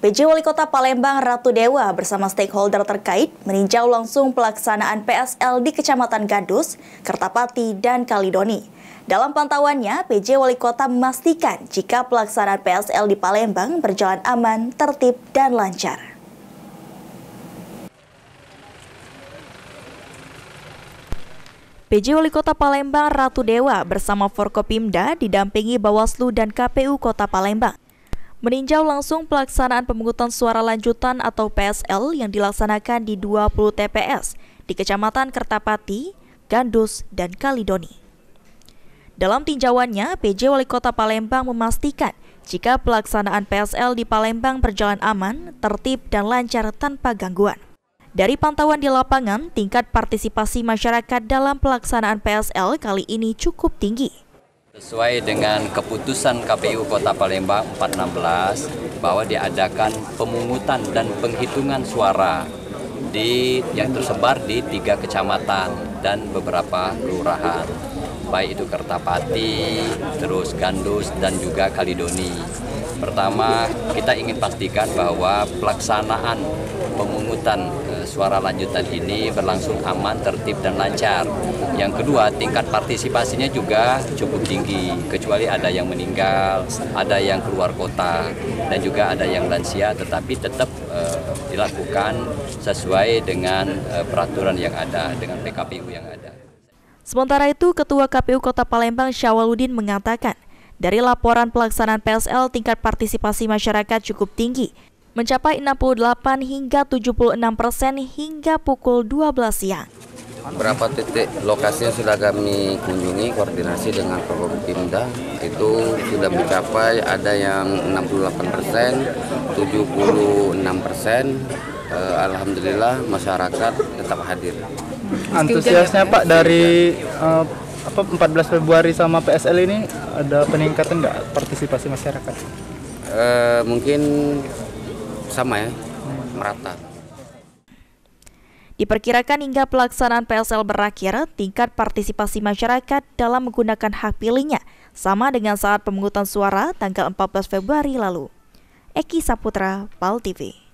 PJ Wali Kota Palembang Ratu Dewa bersama stakeholder terkait meninjau langsung pelaksanaan PSL di Kecamatan Gandus, Kertapati, dan Kalidoni. Dalam pantauannya, PJ Wali Kota memastikan jika pelaksanaan PSL di Palembang berjalan aman, tertib, dan lancar. PJ Wali Kota Palembang Ratu Dewa bersama Forkopimda didampingi Bawaslu dan KPU Kota Palembang meninjau langsung pelaksanaan pemungutan suara lanjutan atau PSL yang dilaksanakan di 20 TPS di Kecamatan Kertapati, Gandus, dan Kalidoni. Dalam tinjauannya, PJ Wali Kota Palembang memastikan jika pelaksanaan PSL di Palembang berjalan aman, tertib, dan lancar tanpa gangguan. Dari pantauan di lapangan, tingkat partisipasi masyarakat dalam pelaksanaan PSL kali ini cukup tinggi. Sesuai dengan keputusan KPU Kota Palembang 416 bahwa diadakan pemungutan dan penghitungan suara yang tersebar di 3 kecamatan dan beberapa kelurahan, baik itu Kertapati, terus Gandus, dan juga Kalidoni. Pertama, kita ingin pastikan bahwa pelaksanaan pemungutan suara lanjutan ini berlangsung aman, tertib, dan lancar. Yang kedua, tingkat partisipasinya juga cukup tinggi, kecuali ada yang meninggal, ada yang keluar kota, dan juga ada yang lansia, tetapi tetap dilakukan sesuai dengan peraturan yang ada, dengan PKPU yang ada. Sementara itu, Ketua KPU Kota Palembang Syawaludin mengatakan, dari laporan pelaksanaan PSL tingkat partisipasi masyarakat cukup tinggi, mencapai 68 hingga 76% hingga pukul 12 siang. Berapa titik lokasi yang sudah kami kunjungi, koordinasi dengan Forkopimda, itu sudah mencapai ada yang 68%, 76%. Alhamdulillah masyarakat tetap hadir. Antusiasnya Pak dari 14 Februari sama PSL ini ada peningkatan nggak partisipasi masyarakat? Mungkin sama ya, merata. Diperkirakan hingga pelaksanaan PSL berakhir, tingkat partisipasi masyarakat dalam menggunakan hak pilihnya sama dengan saat pemungutan suara tanggal 14 Februari lalu. Eki Saputra, PAL TV.